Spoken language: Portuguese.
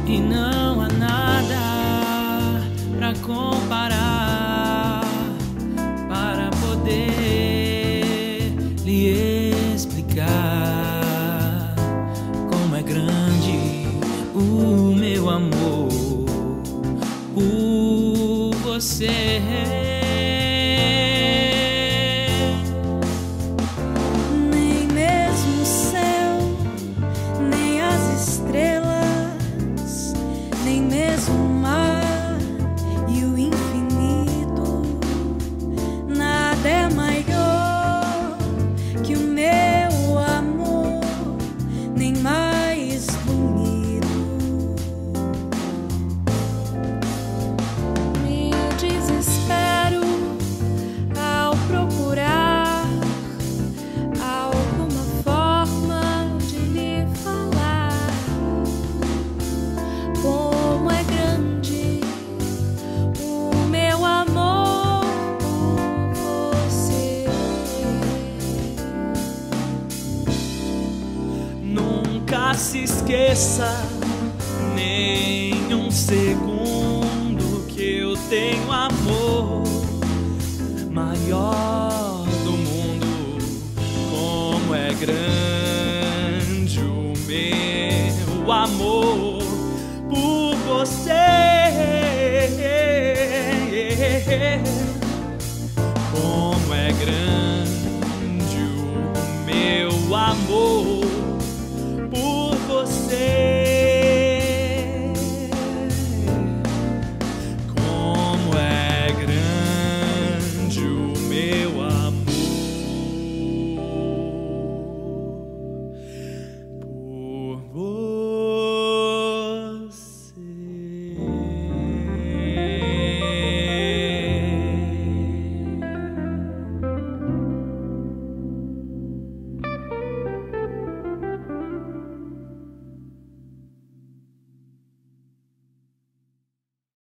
e não há nada pra comparar, para poder lhe explicar como é grande o meu amor por você. Nem mesmo o céu, nem as estrelas, nem mesmo o mar e o infinito, nada é maior que o meu amor, nem mais bonito. Meu desespero ao procurar alguma forma de lhe falar como é grande o meu amor por você. Nunca se esqueça, nem um segundo, que eu tenho amor maior do mundo. Como é grande o meu amor